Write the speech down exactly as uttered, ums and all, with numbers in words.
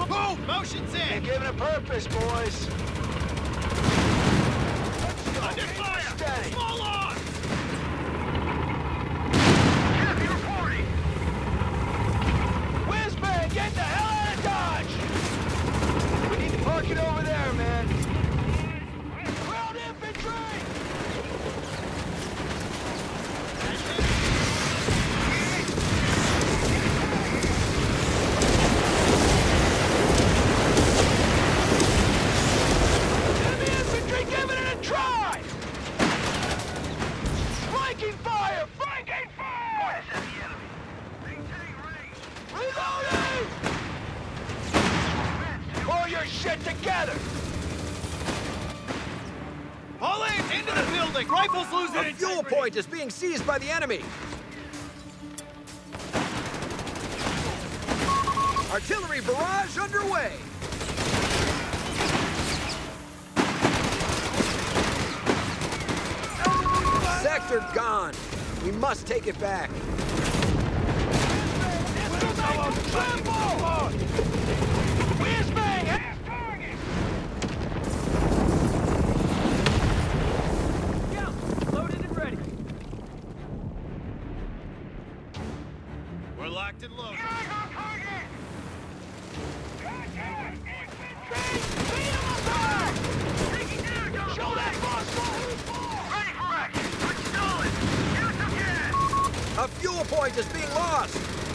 Move! Motion's in! They're giving it purpose, boys. Under fire! Steady. Small arms! Heavy reporting! Whizbang, get the hell out of Dodge! We need to park it over there, man. Ground infantry! Enemy infantry giving it a try! Flanking fire! Flanking fire! Reloading! Pull your shit together! Pull in! Into the building! Rifles losing A fuel integrity. point is being seized by the enemy. Artillery barrage underway. Sector gone. We must take it back. Tremble! Whizbang! Half target! Loaded and ready. We're locked and loaded. Eyes on target! Contact! Infantry! Beat 'em up high! Take it down! Show that muscle! Ready for action! Let's do it! Use some gas! A fuel point is being lost.